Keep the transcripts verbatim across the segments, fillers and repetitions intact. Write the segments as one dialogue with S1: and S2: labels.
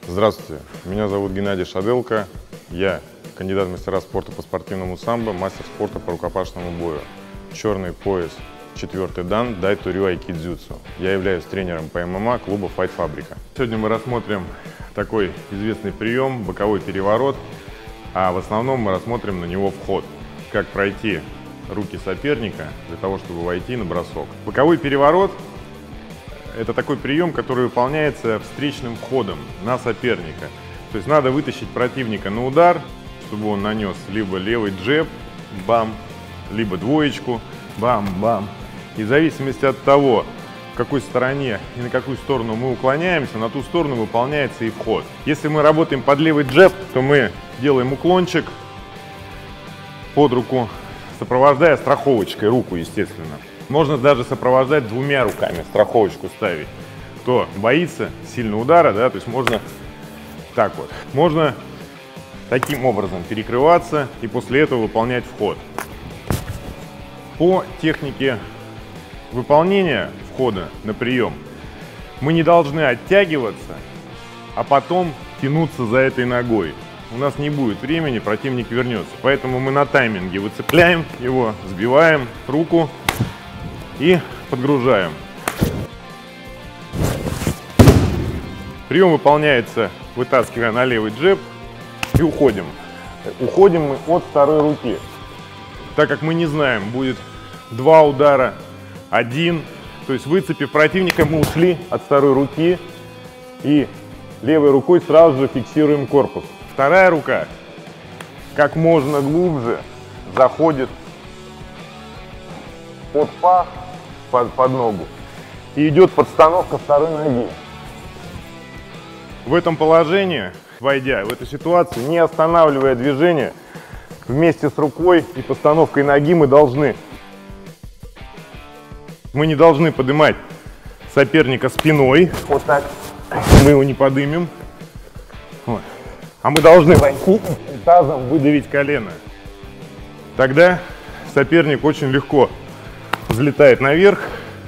S1: Здравствуйте, меня зовут Геннадий Шаделко, я кандидат в мастера спорта по спортивному самбо, мастер спорта по рукопашному бою, черный пояс, четвертый дан, дайто рю айкидзюцу. Я являюсь тренером по эм эм а клуба Fight Fabrica. Сегодня мы рассмотрим такой известный прием, боковой переворот, а в основном мы рассмотрим на него вход, как пройти руки соперника для того, чтобы войти на бросок. Боковой переворот – это такой прием, который выполняется встречным входом на соперника. То есть надо вытащить противника на удар, чтобы он нанес либо левый джеб, бам, либо двоечку, бам-бам. И в зависимости от того, в какой стороне и на какую сторону мы уклоняемся, на ту сторону выполняется и вход. Если мы работаем под левый джеб, то мы делаем уклончик под руку, сопровождая страховочкой руку, естественно. Можно даже сопровождать двумя руками, страховочку ставить. Кто боится сильно удара, да, то есть можно так вот. Можно таким образом перекрываться и после этого выполнять вход. По технике выполнения входа на прием мы не должны оттягиваться, а потом тянуться за этой ногой. У нас не будет времени, противник вернется. Поэтому мы на тайминге выцепляем его, сбиваем руку и подгружаем. Прием выполняется, вытаскивая на левый джеб и уходим. Уходим мы от второй руки. Так как мы не знаем, будет два удара, один. То есть выцепив противника, мы ушли от второй руки и левой рукой сразу же фиксируем корпус. Вторая рука как можно глубже заходит под пах, под, под ногу, и идет подстановка второй ноги. В этом положении, войдя в эту ситуацию, не останавливая движение, вместе с рукой и постановкой ноги мы должны, мы не должны поднимать соперника спиной, вот так, мы его не поднимем, вот. А мы должны войти и тазом выдавить колено. Тогда соперник очень легко взлетает наверх,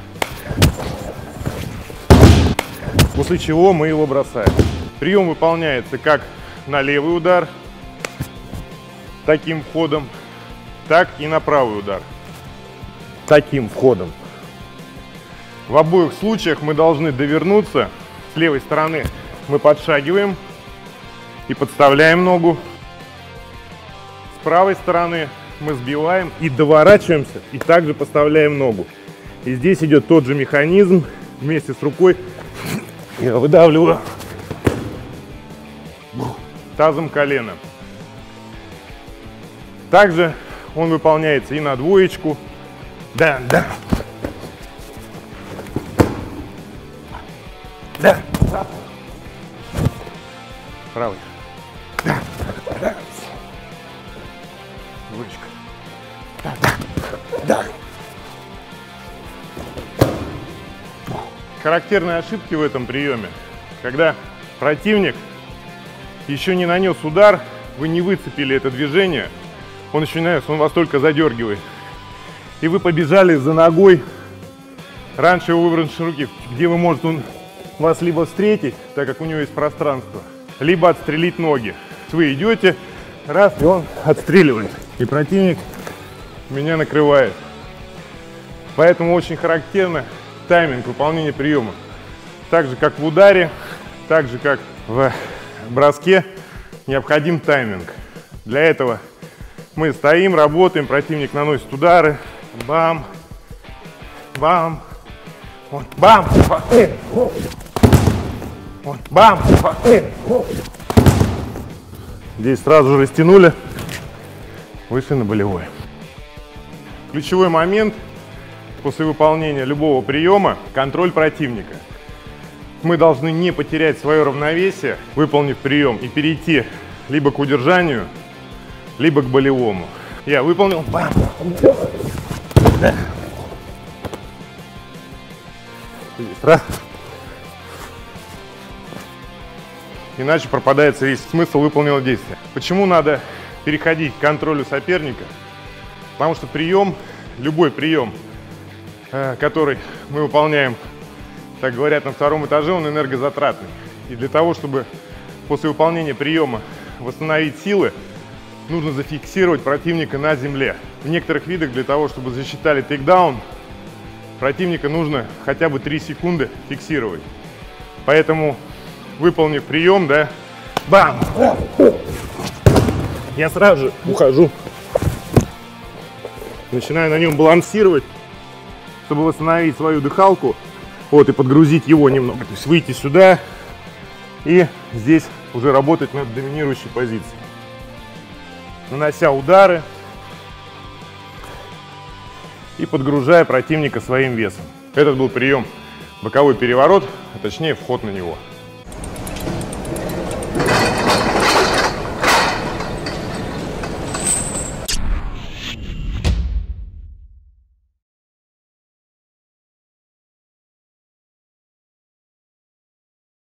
S1: после чего мы его бросаем. Прием выполняется как на левый удар, таким входом, так и на правый удар, таким входом. В обоих случаях мы должны довернуться. С левой стороны мы подшагиваем и подставляем ногу. С правой стороны мы сбиваем и доворачиваемся, и также поставляем ногу. И здесь идет тот же механизм. Вместе с рукой я выдавливаю тазом колено. Также он выполняется и на двоечку. Да, да. Да. Правый. Да. Да. Двоечка. Да, да. Да. Характерные ошибки в этом приеме, когда противник еще не нанес удар, вы не выцепили это движение, он еще не нанес, он вас только задергивает. И вы побежали за ногой раньше его выбранной руки, где вы можете он вас либо встретить, так как у него есть пространство, либо отстрелить ноги. Вы идете, раз, и он отстреливает. И противник меня накрывает. Поэтому очень характерно тайминг выполнения приема. Так же, как в ударе, так же, как в броске, необходим тайминг. Для этого мы стоим, работаем, противник наносит удары. Бам, бам, вот, бам, вот, бам. Здесь сразу же растянули, вышли на болевой. Ключевой момент после выполнения любого приема – контроль противника. Мы должны не потерять свое равновесие, выполнив прием, и перейти либо к удержанию, либо к болевому. Я выполнил. Бам. Да. Раз. Иначе пропадает весь смысл выполненного действия. Почему надо переходить к контролю соперника? Потому что прием, любой прием, который мы выполняем, так говорят, на втором этаже, он энергозатратный. И для того, чтобы после выполнения приема восстановить силы, нужно зафиксировать противника на земле. В некоторых видах для того, чтобы засчитали тейкдаун, противника нужно хотя бы три секунды фиксировать. Поэтому, выполнив прием, да, бам! Я сразу же ухожу. Начинаю на нем балансировать, чтобы восстановить свою дыхалку. Вот, и подгрузить его немного. То есть выйти сюда и здесь уже работать над доминирующей позицией. Нанося удары и подгружая противника своим весом. Этот был прием боковой переворот, а точнее вход на него.